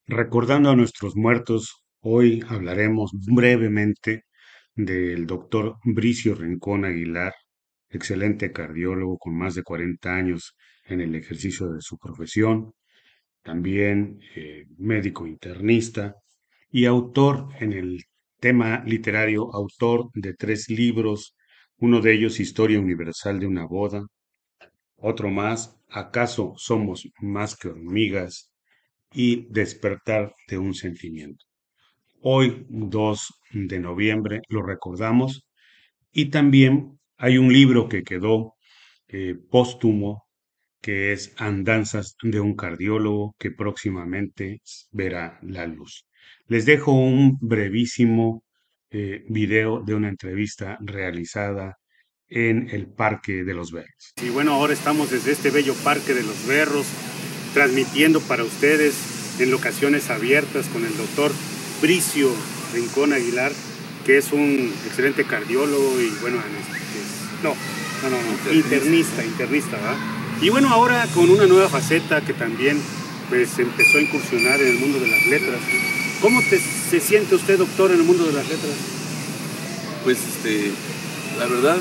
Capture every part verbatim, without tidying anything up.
Recordando a nuestros muertos, hoy hablaremos brevemente del doctor Bricio Rincón Aguilar, excelente cardiólogo con más de cuarenta años en el ejercicio de su profesión, también eh, médico internista y autor en el tema literario, autor de tres libros, uno de ellos Historia Universal de una boda, otro más, ¿Acaso somos más que hormigas? Y Despertar de un sentimiento. Hoy, dos de noviembre, lo recordamos y también hay un libro que quedó eh, póstumo que es Andanzas de un cardiólogo que próximamente verá la luz. Les dejo un brevísimo eh, video de una entrevista realizada en el Parque de los Berros. Y bueno, ahora estamos desde este bello Parque de los Berros, transmitiendo para ustedes en locaciones abiertas con el doctor Bricio Rincón Aguilar, que es un excelente cardiólogo y bueno, no, no, no, no internista, internista, ¿verdad? Y bueno, ahora con una nueva faceta que también pues empezó a incursionar en el mundo de las letras. ¿Cómo te, se siente usted, doctor, en el mundo de las letras? Pues este, la verdad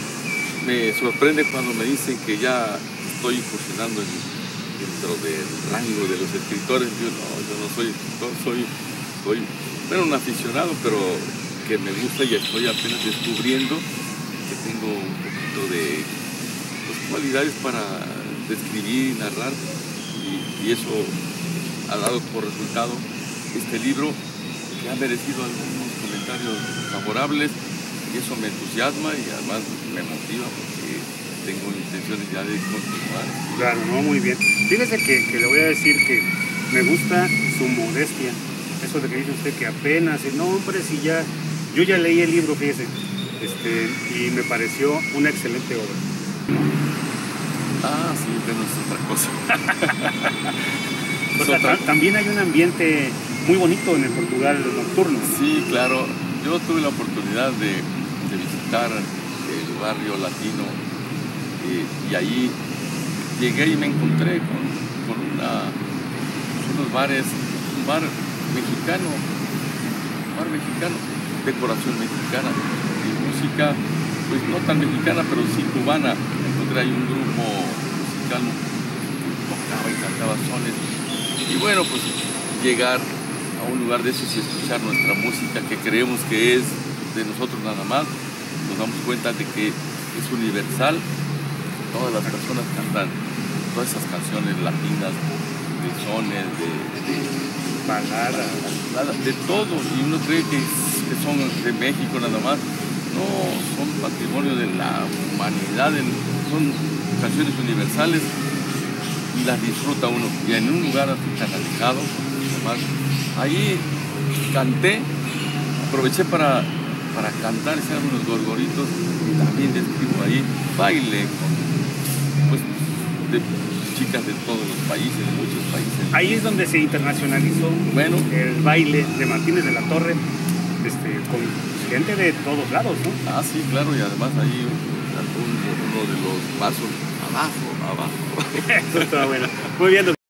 me sorprende cuando me dicen que ya estoy incursionando en, dentro del rango de los escritores. Yo no, yo no soy escritor, soy, soy bueno, un aficionado, pero que me gusta y estoy apenas descubriendo que tengo un poquito de pues, cualidades para describir y narrar, y, y eso ha dado por resultado este libro que ha merecido algunos comentarios favorables, y eso me entusiasma y además me motiva porque tengo intenciones ya de continuar. Claro, no, muy bien. Fíjese que, que le voy a decir que me gusta su modestia. Eso de que dice usted que apenas, no hombre, si ya, yo ya leí el libro, fíjese, este, y me pareció una excelente obra. Ah, sí, pero es otra cosa. O sea, otra... también hay un ambiente muy bonito en el Portugal nocturno. Sí, claro. Yo tuve la oportunidad de, de visitar el barrio latino eh, y ahí llegué y me encontré con, con una, unos bares, un bar mexicano, un bar mexicano, decoración mexicana y música, pues no tan mexicana, pero sí cubana. Encontré ahí un grupo musical que tocaba y cantaba sones. Y bueno, pues llegar a un lugar de esos y escuchar nuestra música que creemos que es de nosotros nada más, nos damos cuenta de que es universal. Todas las personas cantan todas esas canciones latinas, de sones, de, de baladas, de todo, y uno cree que, que son de México nada más. No, son patrimonio de la humanidad, son canciones universales y las disfruta uno. Y en un lugar así tan alejado, además, ahí canté, aproveché para, para cantar, hacer unos gorgoritos, y también describo ahí baile con, pues, de chicas de todos los países, de muchos países. Ahí es donde se internacionalizó bueno, el baile de Martínez de la Torre, este, con gente de todos lados, ¿no? Ah, sí, claro, y además ahí un, uno de los pasos abajo, abajo. Eso está bueno. Muy bien, doctor.